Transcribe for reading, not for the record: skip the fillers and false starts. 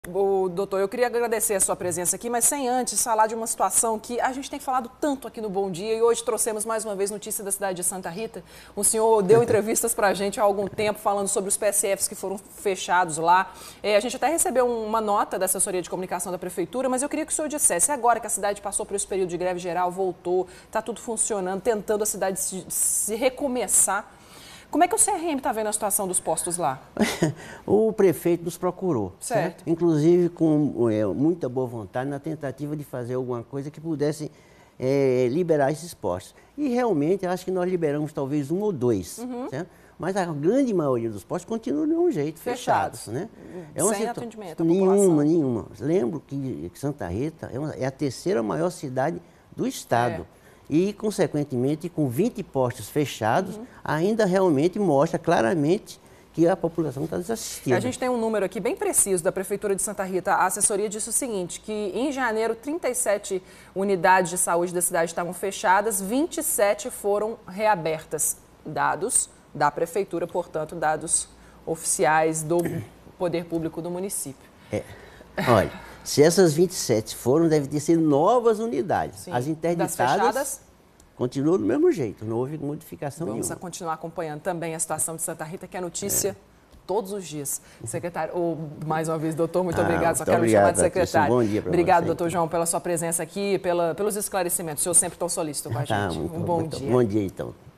Doutor, eu queria agradecer a sua presença aqui, mas sem antes falar de uma situação que a gente tem falado tanto aqui no Bom Dia e hoje trouxemos mais uma vez notícia da cidade de Santa Rita. O senhor deu entrevistas para a gente há algum tempo falando sobre os PSFs que foram fechados lá. A gente até recebeu uma nota da assessoria de comunicação da prefeitura, mas eu queria que o senhor dissesse, agora que a cidade passou por esse período de greve geral, voltou, está tudo funcionando, tentando a cidade se recomeçar. Como é que o CRM está vendo a situação dos postos lá? O prefeito nos procurou, certo? Inclusive com muita boa vontade na tentativa de fazer alguma coisa que pudesse liberar esses postos. E realmente, eu acho que nós liberamos talvez um ou dois, certo? Mas a grande maioria dos postos continuam de um jeito, fechados, né? Sem atendimento à população. Nenhuma. Lembro que Santa Rita é a terceira maior cidade do estado. E, consequentemente, com 20 postos fechados, ainda realmente mostra claramente que a população está desassistida. A gente tem um número aqui bem preciso da Prefeitura de Santa Rita. A assessoria disse o seguinte, que em janeiro 37 unidades de saúde da cidade estavam fechadas, 27 foram reabertas. Dados da Prefeitura, portanto, dados oficiais do poder público do município. Olha, se essas 27 foram, devem ter sido novas unidades. Sim. As interditadas continuam do mesmo jeito, não houve modificação nenhuma. Vamos continuar acompanhando também a situação de Santa Rita, que é notícia todos os dias. Secretário, mais uma vez, doutor, muito obrigado. Só quero me chamar de secretário. Bom dia para você. Obrigado, doutor João, pela sua presença aqui, pelos esclarecimentos. O senhor sempre tão solícito com a gente. Um bom dia. Bom dia, então.